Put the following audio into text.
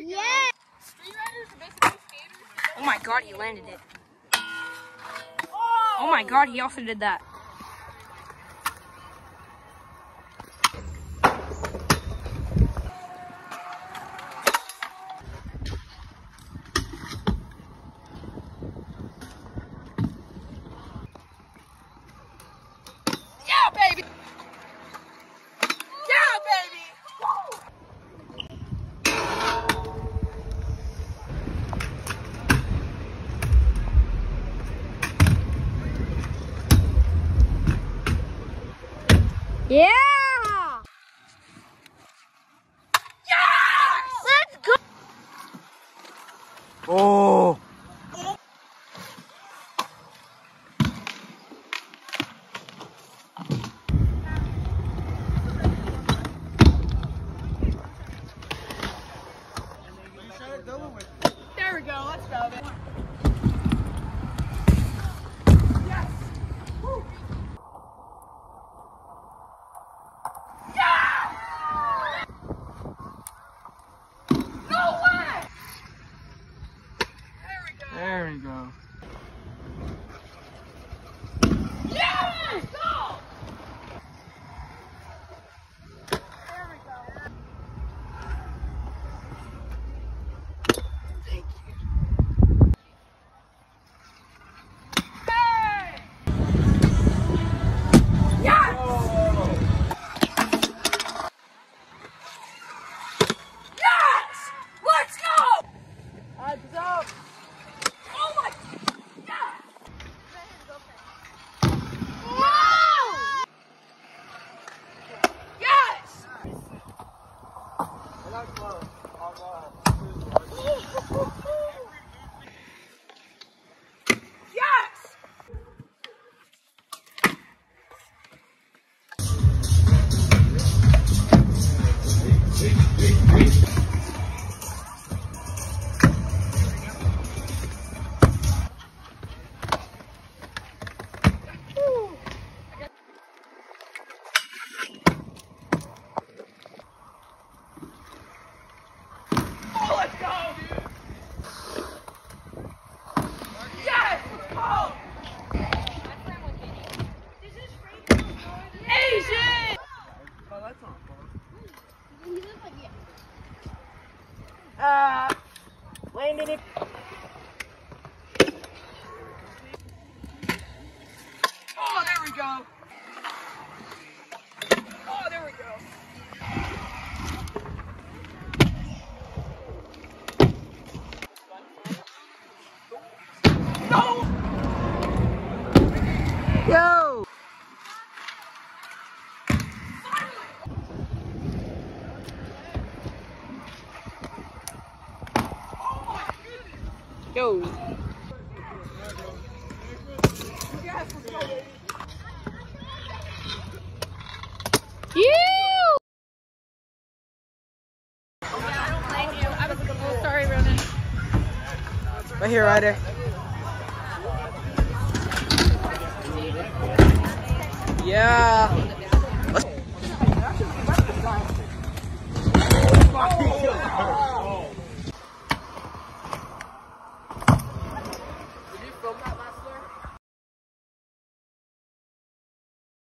Yeah. Street riders are basically skaters. Oh my god, he landed it. Oh my god, he also did that. Yeah, baby. Yeah, baby. Yeah. Yes! Let's go. Oh. There we go. Let's go, baby. Yes. Woo. Yeah! No way! There we go. There we go. Yes! Go! There we go. Thank you. Hey! Yes! Yes! Let's go! Heads up! Oh my! Yes! No. Yes! Yes! Oh, let's go, dude! Yes! Let's go! Asian! Oh, that's not fun. Landed it. Oh, there we go. Oh, there we go. No! Yo! Yo! Yes, let's go, baby. You. Sorry, Ronan. Right here, Ryder. Yeah.